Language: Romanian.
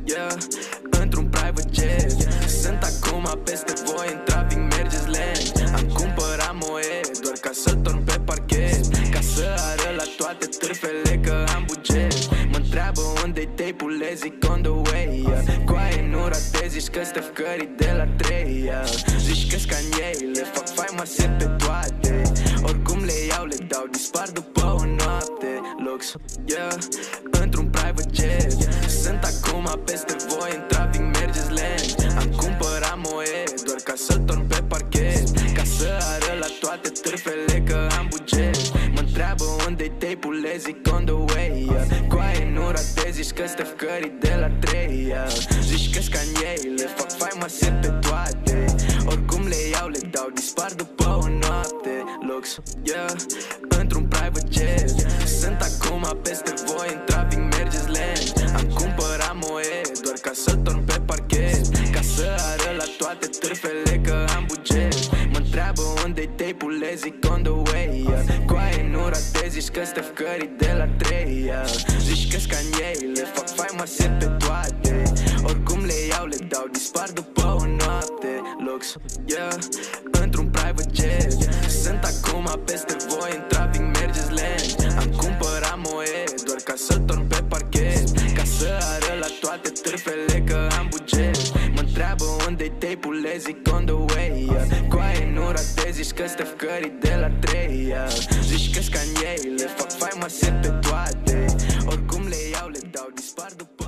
yeah, într-un private jet. Sunt acum peste voi, în trafic mergeți lent. Am cumpărat moe doar ca să torn pe parchet, ca să arăt la toate târfele că am buget. Mă întreabă unde-i tape-ul, le zic on the way, yeah. Coaie nu ratezi, zici că Steph Curry de la 3, yeah. Zici că-s Kanye, le fac faimoase pe toate. Oricum le iau, le dau, dispar după o noapte. Lux, yeah, într-un private jet. Sunt acum peste voi, în trafic mergeți lent. Am cumpărat moe doar ca să-l torn pe parchet, ca să arăt la toate târfele că am buget. Mă întreabă unde-i tape-ul, le zic on the way, yeah. Coaie nu ratezi, zici că Steph Curry de la 3, yeah. Zici că-s Kanye, le fac faimoase pe toate. Oricum le iau, le dau, dispar după o noapte. Lux, yeah, într-un private jet. Sunt acum peste voi, în trafic mergeți lent. Am cumpărat moe doar ca să-l torn pe parchet, ca să arăt la toate târfele că am buget. Mă întreabă unde-i tape-ul, le zic on the way, yeah. Coaie nu ratezi, zici că Steph Curry de la 3, yeah. Zici că-s Kanye, le fac faimoase pe toate. Oricum le iau, le dau, dispar după o noapte. Lux, yeah, într-un private jet. Sunt acum peste voi, în trafic mergeți lent. Am cumpărat moe doar ca să-l torn pe parchet, ca să arăt la toate târfele că am buget. Mă întreabă unde-i tape-ul, le zic on the way, yeah. Coaie nu ratezi, zici că Steph Curry de la 3, yeah. Zici că-s Kanye, le fac faimoase pe toate. Oricum le iau, le dau, dispar după